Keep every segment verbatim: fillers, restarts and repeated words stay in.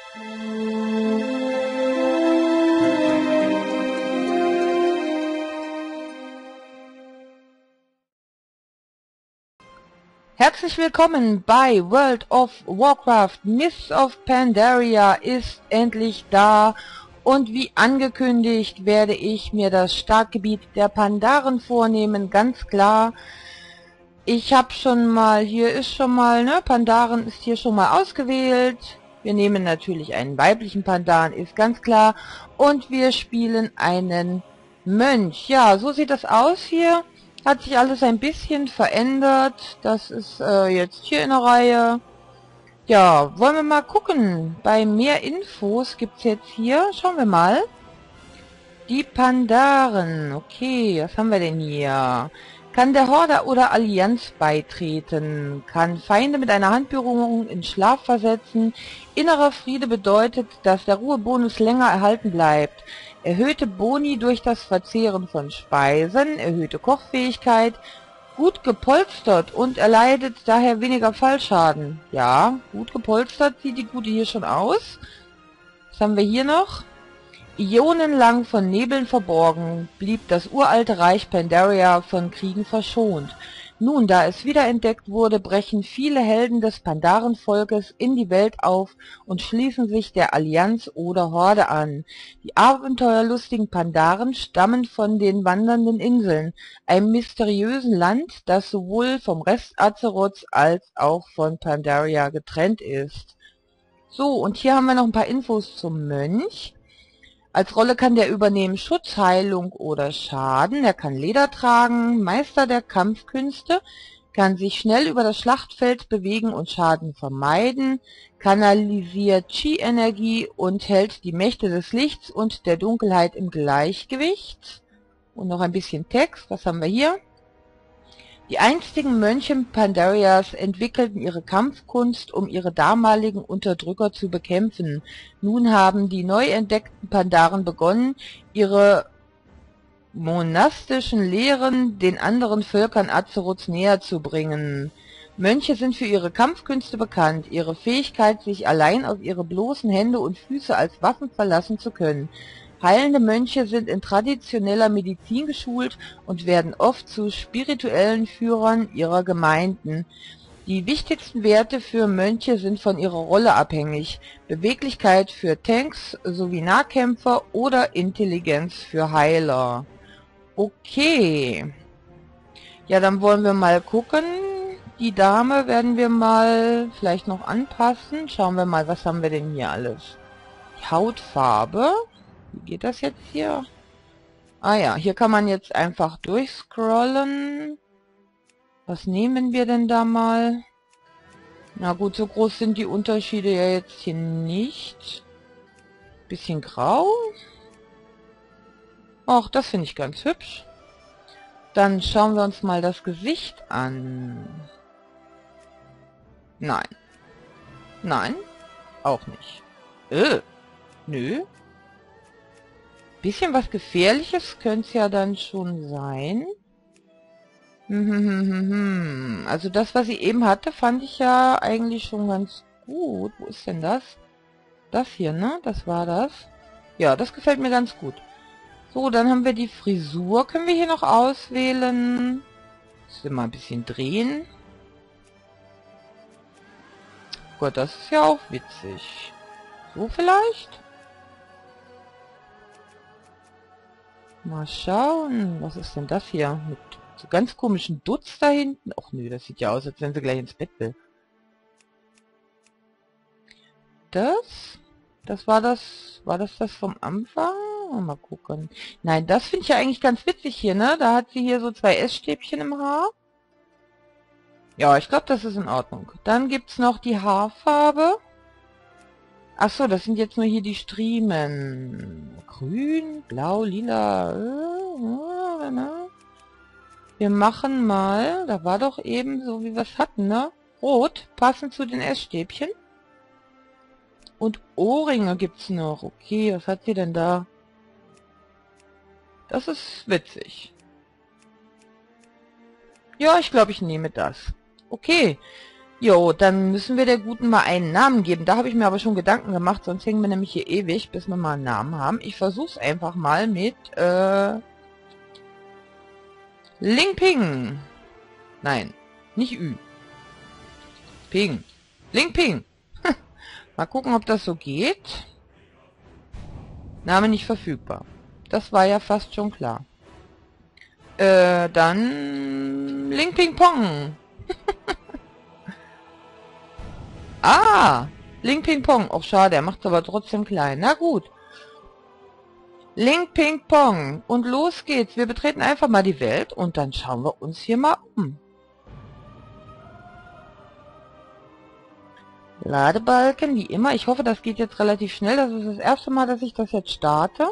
Herzlich willkommen bei World of Warcraft. Mists of Pandaria ist endlich da und wie angekündigt werde ich mir das Startgebiet der Pandaren vornehmen, ganz klar. Ich habe schon mal, hier ist schon mal, ne, Pandaren ist hier schon mal ausgewählt. Wir nehmen natürlich einen weiblichen Pandaren, ist ganz klar. Und wir spielen einen Mönch. Ja, so sieht das aus hier. Hat sich alles ein bisschen verändert. Das ist äh, jetzt hier in der Reihe. Ja, wollen wir mal gucken. Bei mehr Infos gibt es jetzt hier, schauen wir mal. Die Pandaren. Okay, was haben wir denn hier? Kann der Horde oder Allianz beitreten. Kann Feinde mit einer Handberührung in Schlaf versetzen. Innerer Friede bedeutet, dass der Ruhebonus länger erhalten bleibt. Erhöhte Boni durch das Verzehren von Speisen, erhöhte Kochfähigkeit, gut gepolstert und erleidet daher weniger Fallschaden. Ja, gut gepolstert sieht die Gute hier schon aus. Was haben wir hier noch? Ionenlang von Nebeln verborgen, blieb das uralte Reich Pandaria von Kriegen verschont. Nun, da es wiederentdeckt wurde, brechen viele Helden des Pandarenvolkes in die Welt auf und schließen sich der Allianz oder Horde an. Die abenteuerlustigen Pandaren stammen von den Wandernden Inseln, einem mysteriösen Land, das sowohl vom Rest Azeroths als auch von Pandaria getrennt ist. So, und hier haben wir noch ein paar Infos zum Mönch. Als Rolle kann der übernehmen Schutz, Heilung oder Schaden. Er kann Leder tragen, Meister der Kampfkünste, kann sich schnell über das Schlachtfeld bewegen und Schaden vermeiden, kanalisiert Chi-Energie und hält die Mächte des Lichts und der Dunkelheit im Gleichgewicht. Und noch ein bisschen Text, was haben wir hier? Die einstigen Mönche Pandarias entwickelten ihre Kampfkunst, um ihre damaligen Unterdrücker zu bekämpfen. Nun haben die neu entdeckten Pandaren begonnen, ihre monastischen Lehren den anderen Völkern Azeroths näher zu bringen. Mönche sind für ihre Kampfkünste bekannt, ihre Fähigkeit, sich allein auf ihre bloßen Hände und Füße als Waffen verlassen zu können. Heilende Mönche sind in traditioneller Medizin geschult und werden oft zu spirituellen Führern ihrer Gemeinden. Die wichtigsten Werte für Mönche sind von ihrer Rolle abhängig: Beweglichkeit für Tanks sowie Nahkämpfer oder Intelligenz für Heiler. Okay. Ja, dann wollen wir mal gucken. Die Dame werden wir mal vielleicht noch anpassen. Schauen wir mal, was haben wir denn hier alles? Die Hautfarbe. Wie geht das jetzt hier? Ah ja, hier kann man jetzt einfach durchscrollen. Was nehmen wir denn da mal? Na gut, so groß sind die Unterschiede ja jetzt hier nicht. Bisschen grau. Och, das finde ich ganz hübsch. Dann schauen wir uns mal das Gesicht an. Nein. Nein. Auch nicht. Äh. Nö. Bisschen was Gefährliches könnte es ja dann schon sein. Also das, was ich eben hatte, fand ich ja eigentlich schon ganz gut. Wo ist denn das? Das hier, ne? Das war das. Ja, das gefällt mir ganz gut. So, dann haben wir die Frisur. Können wir hier noch auswählen? Müssen wir mal ein bisschen drehen. Gott, das ist ja auch witzig. So vielleicht? Mal schauen, was ist denn das hier? Mit so ganz komischen Dutz da hinten. Ach nö, das sieht ja aus, als wenn sie gleich ins Bett will. Das? Das war das, war das das vom Anfang? Mal gucken. Nein, das finde ich ja eigentlich ganz witzig hier, ne? Da hat sie hier so zwei Essstäbchen im Haar. Ja, ich glaube, das ist in Ordnung. Dann gibt es noch die Haarfarbe. Ach so, das sind jetzt nur hier die Striemen. Grün, blau, lila. Wir machen mal, da war doch eben so, wie wir es hatten, ne? Rot, passend zu den Essstäbchen. Und Ohrringe gibt's noch. Okay, was hat sie denn da? Das ist witzig. Ja, ich glaube, ich nehme das. Okay, Jo, dann müssen wir der Guten mal einen Namen geben. Da habe ich mir aber schon Gedanken gemacht, sonst hängen wir nämlich hier ewig, bis wir mal einen Namen haben. Ich versuche es einfach mal mit, äh... Ling Ping. Nein, nicht Ü. Ping. Ling Ping. Mal gucken, ob das so geht. Name nicht verfügbar. Das war ja fast schon klar. Äh, dann... Ling Ping Pong. Ah! Ling Ping Pong. Och, schade, er macht es aber trotzdem klein. Na gut. Ling Ping Pong. Und los geht's. Wir betreten einfach mal die Welt und dann schauen wir uns hier mal um. Ladebalken, wie immer. Ich hoffe, das geht jetzt relativ schnell. Das ist das erste Mal, dass ich das jetzt starte.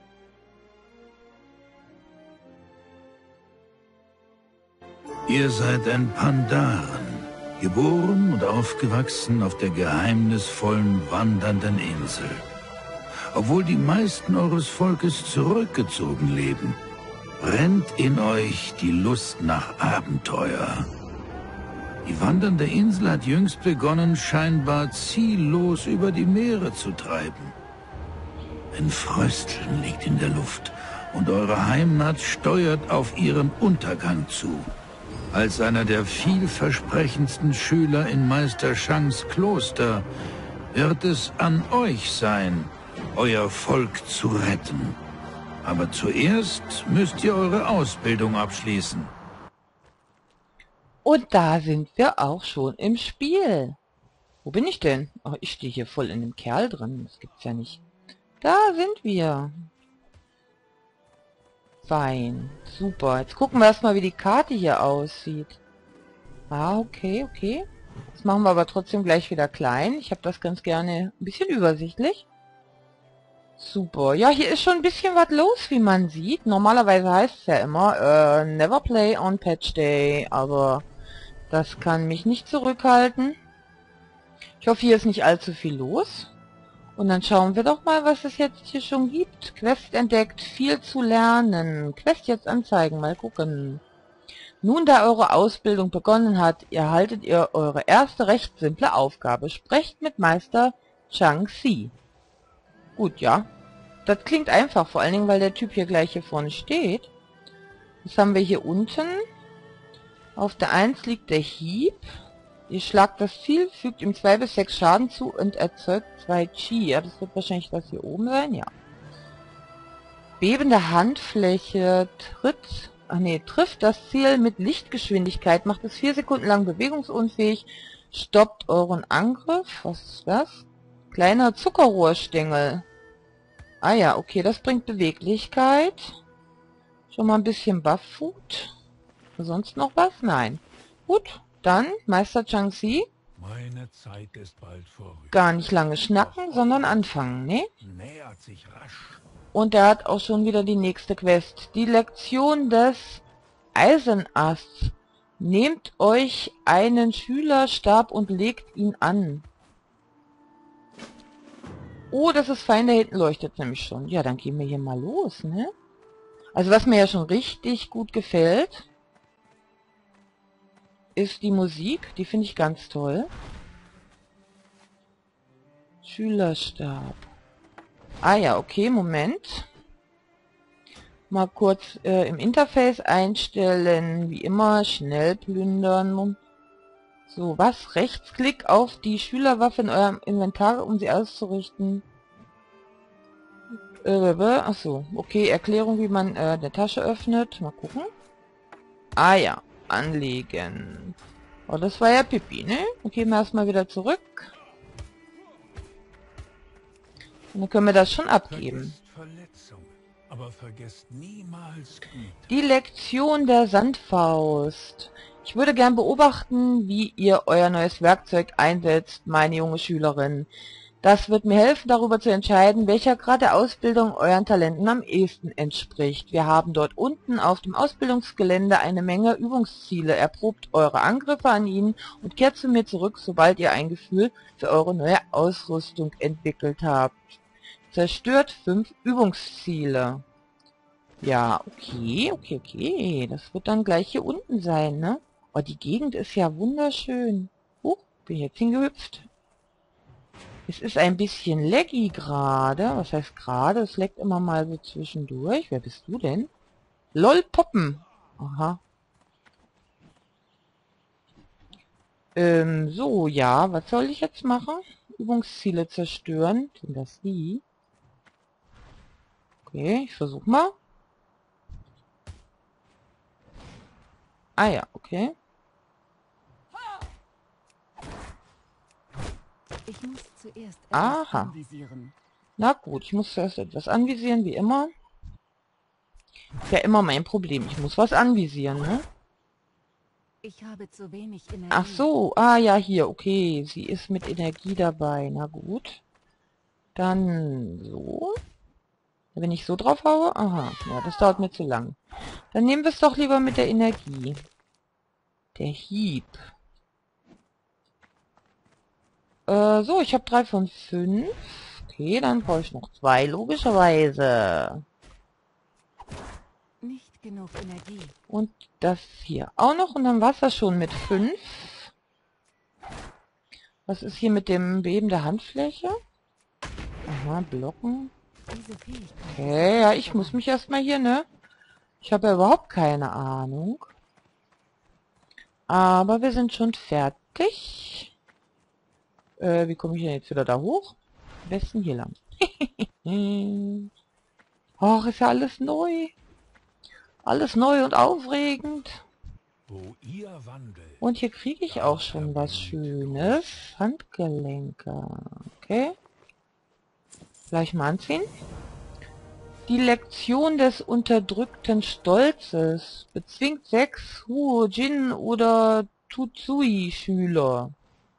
Ihr seid ein Pandaren, geboren und aufgewachsen auf der geheimnisvollen wandernden Insel. Obwohl die meisten eures Volkes zurückgezogen leben, brennt in euch die Lust nach Abenteuer. Die wandernde Insel hat jüngst begonnen, scheinbar ziellos über die Meere zu treiben. Ein Frösteln liegt in der Luft und eure Heimat steuert auf ihren Untergang zu. Als einer der vielversprechendsten Schüler in Meister Shangs Kloster wird es an euch sein, euer Volk zu retten. Aber zuerst müsst ihr eure Ausbildung abschließen. Und da sind wir auch schon im Spiel. Wo bin ich denn? Oh, ich stehe hier voll in dem Kerl drin. Das gibt's ja nicht. Da sind wir. Fein. Super. Jetzt gucken wir erstmal, wie die Karte hier aussieht. Ah, okay, okay. Das machen wir aber trotzdem gleich wieder klein. Ich habe das ganz gerne ein bisschen übersichtlich. Super. Ja, hier ist schon ein bisschen was los, wie man sieht. Normalerweise heißt es ja immer, äh, never play on Patch Day. Aber das kann mich nicht zurückhalten. Ich hoffe, hier ist nicht allzu viel los. Und dann schauen wir doch mal, was es jetzt hier schon gibt. Quest entdeckt, viel zu lernen. Quest jetzt anzeigen, mal gucken. Nun, da eure Ausbildung begonnen hat, erhaltet ihr eure erste recht simple Aufgabe. Sprecht mit Meister Chang Si. Gut, ja. Das klingt einfach, vor allen Dingen, weil der Typ hier gleich hier vorne steht. Was haben wir hier unten? Auf der eins liegt der Hieb. Ihr schlagt das Ziel, fügt ihm zwei bis sechs Schaden zu und erzeugt zwei Chi. Ja, das wird wahrscheinlich das hier oben sein, ja. Bebende Handfläche tritt, ach nee, trifft das Ziel mit Lichtgeschwindigkeit, macht es vier Sekunden lang bewegungsunfähig, stoppt euren Angriff. Was ist das? Kleiner Zuckerrohrstängel. Ah ja, okay, das bringt Beweglichkeit. Schon mal ein bisschen Buff-Food. Sonst noch was? Nein. Gut. Dann, Meister Chang Si. Meine Zeit ist bald vorüber. Gar nicht lange schnacken, sondern anfangen, ne? Nähert sich rasch. Und er hat auch schon wieder die nächste Quest. Die Lektion des Eisenasts. Nehmt euch einen Schülerstab und legt ihn an. Oh, das ist fein, da hinten leuchtet nämlich schon. Ja, dann gehen wir hier mal los, ne? Also was mir ja schon richtig gut gefällt, ist die Musik, die finde ich ganz toll. Schülerstab. Ah ja, okay, Moment. Mal kurz äh, im Interface einstellen, wie immer, schnell plündern. So, was? Rechtsklick auf die Schülerwaffe in eurem Inventar, um sie auszurichten. Äh, achso, okay, Erklärung, wie man äh, eine Tasche öffnet. Mal gucken. Ah ja. Anlegen. Oh, das war ja Pipi, ne? Dann gehen wir erstmal wieder zurück. Und dann können wir das schon abgeben. Aber vergesst niemals Güte. Die Lektion der Sandfaust. Ich würde gern beobachten, wie ihr euer neues Werkzeug einsetzt, meine junge Schülerin. Das wird mir helfen, darüber zu entscheiden, welcher Grad der Ausbildung euren Talenten am ehesten entspricht. Wir haben dort unten auf dem Ausbildungsgelände eine Menge Übungsziele. Erprobt eure Angriffe an ihnen und kehrt zu mir zurück, sobald ihr ein Gefühl für eure neue Ausrüstung entwickelt habt. Zerstört fünf Übungsziele. Ja, okay, okay, okay. Das wird dann gleich hier unten sein, ne? Oh, die Gegend ist ja wunderschön. Huch. Bin ich jetzt hingehüpft? Es ist ein bisschen laggy gerade. Was heißt gerade? Es leckt immer mal so zwischendurch. Wer bist du denn? LOL Poppen. Aha. Ähm, so, ja. Was soll ich jetzt machen? Übungsziele zerstören. Sind das die? Okay, ich versuche mal. Ah ja, okay. Ich muss zuerst etwas Aha. anvisieren. Na gut, ich muss zuerst etwas anvisieren, wie immer. Ist ja immer mein Problem. Ich muss was anvisieren, ne? Ich habe zu wenig Energie. Ach so, ah ja, hier, okay. Sie ist mit Energie dabei. Na gut. Dann so. Wenn ich so drauf haue? Aha, ja, das dauert mir zu lang. Dann nehmen wir es doch lieber mit der Energie. Der Hieb. Äh, so, ich habe drei von fünf. Okay, dann brauche ich noch zwei, logischerweise. Nicht genug Energie. Und das hier auch noch. Und dann war es das schon mit fünf. Was ist hier mit dem Beben der Handfläche? Aha, blocken. Diese Fähigkeit. Okay, ja, ich muss mich erstmal hier, ne? Ich habe ja überhaupt keine Ahnung. Aber wir sind schon fertig. Äh, wie komme ich denn jetzt wieder da hoch? Am besten hier lang. Ach, ist ja alles neu. Alles neu und aufregend. Wo ihr wandelt. Und hier kriege ich auch schon was Schönes. Handgelenke. Okay. Gleich mal anziehen. Die Lektion des unterdrückten Stolzes bezwingt sechs Huo-Jin oder Tutsui-Schüler.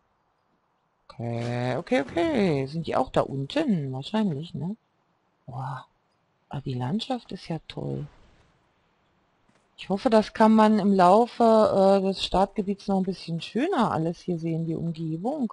Okay, okay, okay. Sind die auch da unten? Wahrscheinlich, ne? Boah. Aber die Landschaft ist ja toll. Ich hoffe, das kann man im Laufe äh, des Startgebiets noch ein bisschen schöner alles hier sehen, die Umgebung.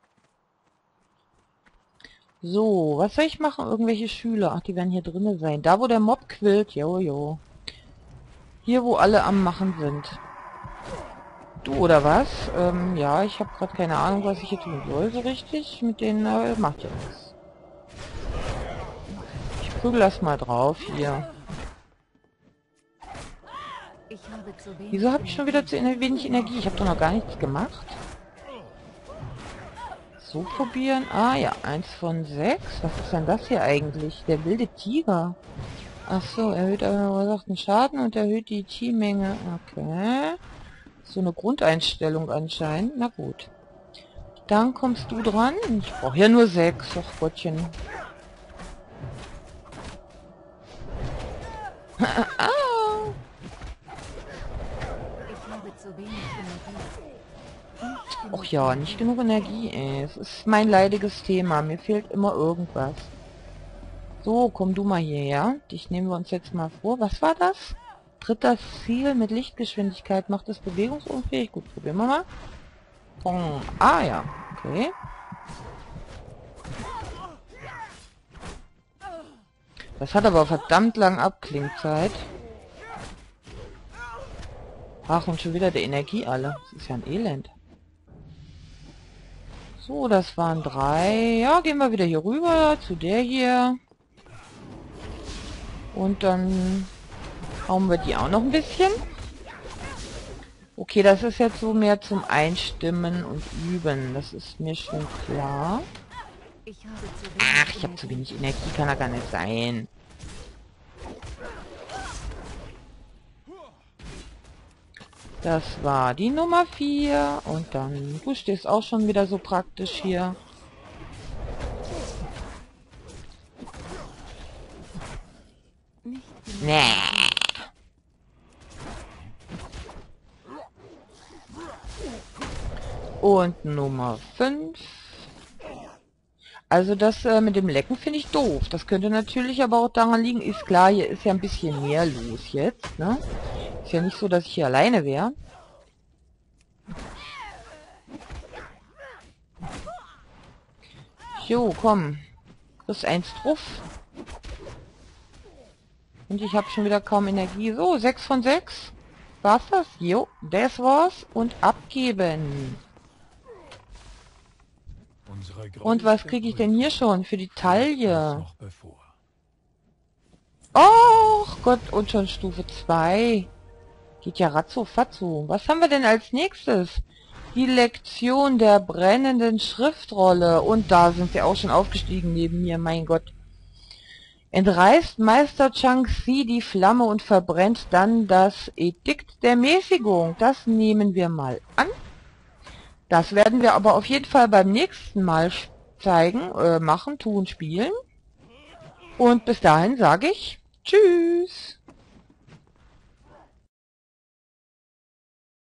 So, was soll ich machen? Irgendwelche Schüler. Ach, die werden hier drinnen sein. Da, wo der Mob quillt. Jo, jo. Hier, wo alle am Machen sind. Du, oder was? Ähm, ja, ich habe gerade keine Ahnung, was ich hier tun soll, so richtig. Mit denen äh, macht ja nichts. Ich prügel das mal drauf, hier. Ich habe zu wenig Wieso habe ich schon wieder zu wenig Energie? Ich habe doch noch gar nichts gemacht. So probieren. Ah ja, eins von sechs. Was ist denn das hier eigentlich? Der wilde Tiger. Ach so, erhöht verursachten Schaden und erhöht die Chi-Menge. Okay. So eine Grundeinstellung anscheinend. Na gut. Dann kommst du dran. Ich brauche ja nur sechs. Ach Gottchen. Ah. Ich habe zu wenig Energie. Och ja, nicht genug Energie, ey. Es ist mein leidiges Thema. Mir fehlt immer irgendwas. So, komm du mal hierher. Dich nehmen wir uns jetzt mal vor. Was war das? Tritt das Ziel mit Lichtgeschwindigkeit, macht es bewegungsunfähig. Gut, probieren wir mal. Pong. Ah ja, okay. Das hat aber verdammt lang Abklingzeit. Ach, und schon wieder der Energie alle. Das ist ja ein Elend. So, das waren drei. Ja, gehen wir wieder hier rüber zu der hier. Und dann hauen wir die auch noch ein bisschen. Okay, das ist jetzt so mehr zum Einstimmen und Üben. Das ist mir schon klar. Ich habe zu wenig Ach, ich habe zu wenig Energie. Kann ja gar nicht sein. Das war die Nummer vier. Und dann, du stehst auch schon wieder so praktisch hier. Nicht genug. Nee. Und Nummer fünf. Also das äh, mit dem Lecken finde ich doof. Das könnte natürlich aber auch daran liegen, ist klar, hier ist ja ein bisschen mehr los jetzt, ne? Ist ja nicht so, dass ich hier alleine wäre. Jo, komm. Kriegst eins drauf. Und ich habe schon wieder kaum Energie. So, sechs von sechs. War's das? Jo, das war's. Und abgeben. Und was kriege ich denn hier schon für die Taille? Och Gott, und schon Stufe zwei. Geht ja ratzo-fatzo. Was haben wir denn als nächstes? Die Lektion der brennenden Schriftrolle. Und da sind wir auch schon aufgestiegen neben mir, mein Gott. Entreißt Meister Chang-Si die Flamme und verbrennt dann das Edikt der Mäßigung. Das nehmen wir mal an. Das werden wir aber auf jeden Fall beim nächsten Mal zeigen, äh, machen, tun, spielen. Und bis dahin sage ich Tschüss.